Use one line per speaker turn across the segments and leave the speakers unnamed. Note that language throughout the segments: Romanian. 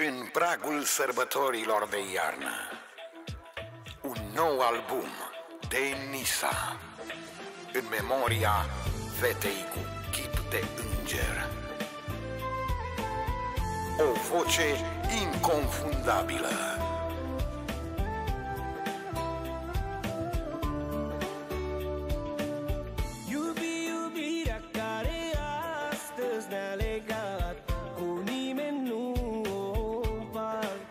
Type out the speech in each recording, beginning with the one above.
În pragul sărbătorilor de iarnă, un nou album de Nisa, în memoria fetei cu chip de înger. O voce inconfundabilă.
Iubirea care astăzi ne-a legat, cu nimeni nu o împart.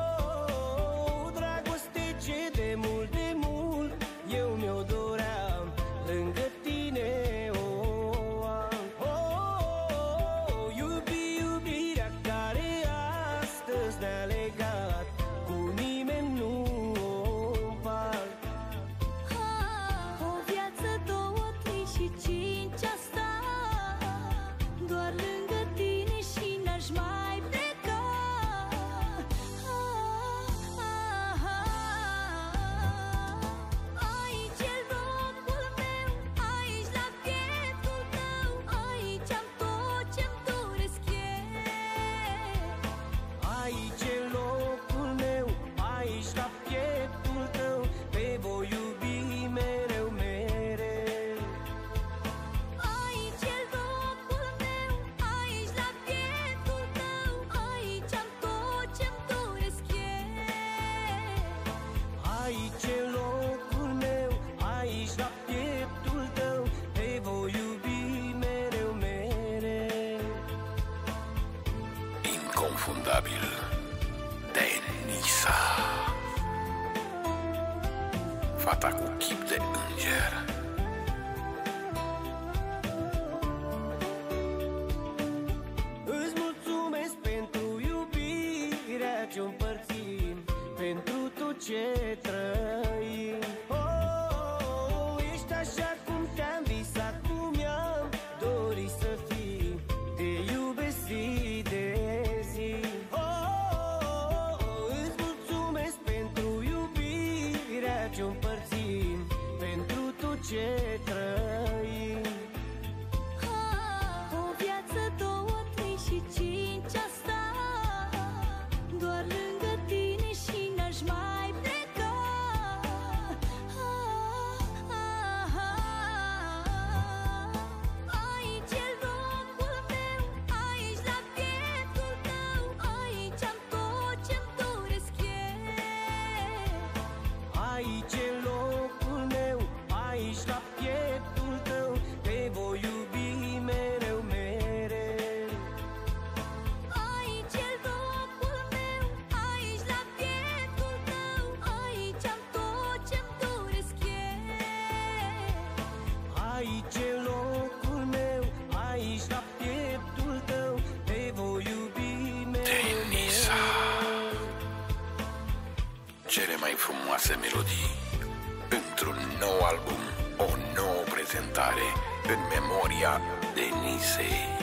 Dragoste ce de mult eu mi-o doream, lângă tine o am. Iubirea care astăzi ne-a legat, cu nimeni nu o împart.
O viață, 2, 3 și 5 asta, doar lângă tine și n-aș mai pleca. Aici e locul meu, aici la pieptul tău, aici am tot ce-mi doresc eu.
Aici e locul meu, aici la pieptul tău, te voi iubi mereu, mereu.
Aici e locul meu, aici la pieptul tău, aici am tot ce-mi doresc eu.
Aici e locul meu, aici la pieptul tău, te voi iubi mereu, mereu.
Inconfundabil de Nisa, fata cu chip de înger.
Îți mulțumesc pentru iubirea ce-o împărțim, pentru tot ce trăim. Ești așa cum te-am visat, cum mi-am dorit să fii, te iubesc zi de zi. Îți mulțumesc pentru iubirea ce-o împărțim, pentru tot ce trăim.
O viață, 2, 3 și 5 asta, doar lângă tine și n-aș mai pleca. Aici e locul meu, aici la pieptul tău, aici am tot ce-mi doresc eu.
Aici e locul meu, aici la pieptul tău, te voi iubi mereu, mereu.
Aici e locul meu, aici la pieptul tău, aici am tot ce-mi doresc eu.
Aici e locul meu, aici la pieptul tău, te voi iubi mereu,
Nisa.
mereu.
Cele mai frumoase melodii într-un nou album, o nouă prezentare în memoria de Nisei.